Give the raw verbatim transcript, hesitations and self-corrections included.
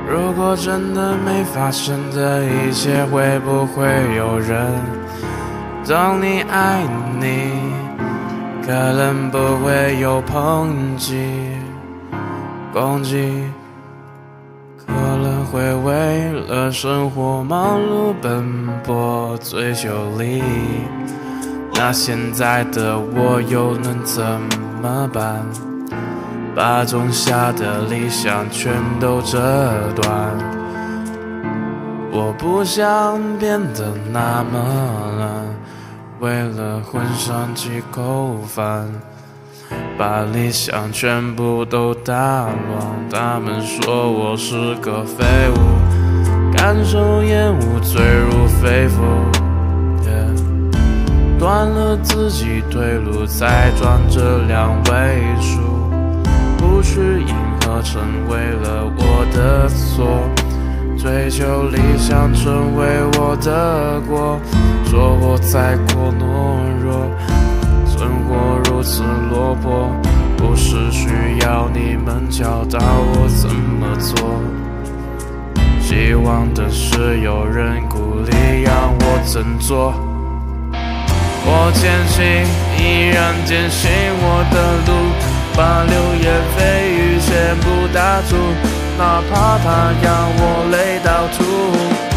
如果真的没发生的一切，会不会有人懂你爱你？可能不会有抨击、攻击，可能会为了生活忙碌奔波追求利益。那现在的我又能怎么办？把种下的理想全都折断。我不想变得那么烂，为了混上几口饭，把理想全部都打乱。他们说我是个废物，感受厌恶坠入肺腑， yeah. 断了自己退路，再转这两位数，不去迎合成为了我的错，追求理想成为我的过，说我太过懦弱，生活如此落魄，不是需要你们教导我怎么做，希望的是有人鼓励让我振作。我前行，依然坚信我的路，把流言蜚语全部打住，哪怕它让我累到吐。